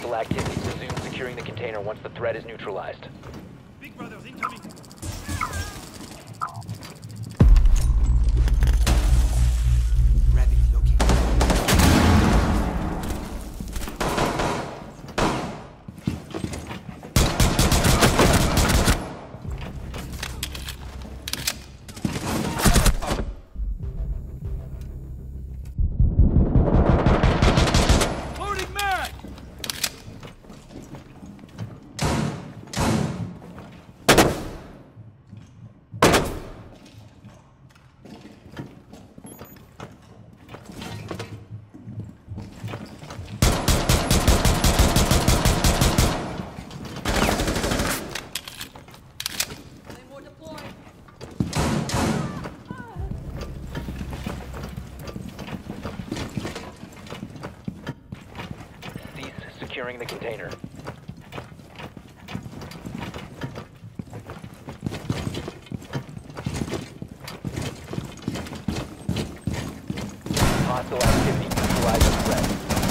Hostile activity. Resume securing the container once the threat is neutralized. Big Brother's incoming. Gravity located. Loading mag! Claymore deployed. Cease securing the container. Hostile activity. Neutralize the threat.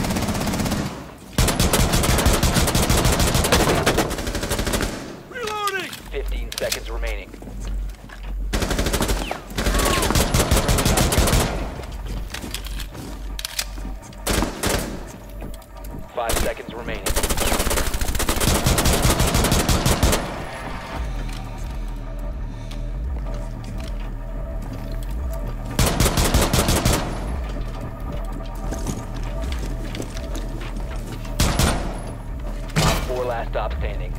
Reloading! 15 seconds remaining. Five seconds remaining. Top 4 last stop standing.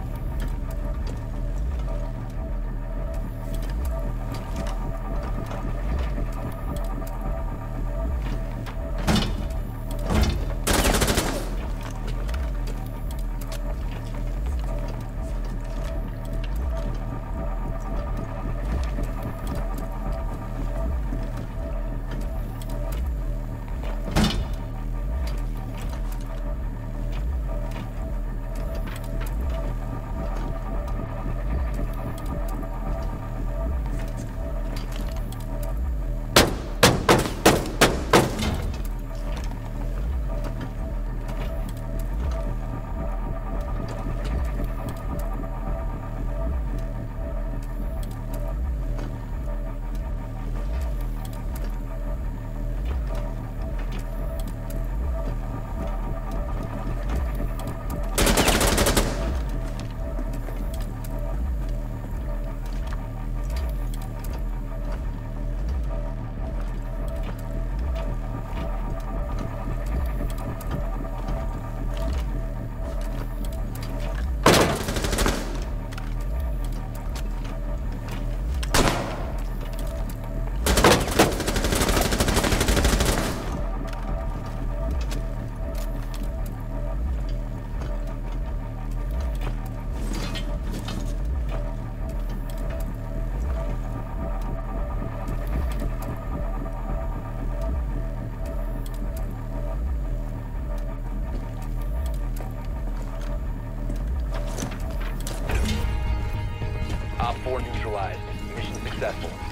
Op 4 neutralized. Mission successful.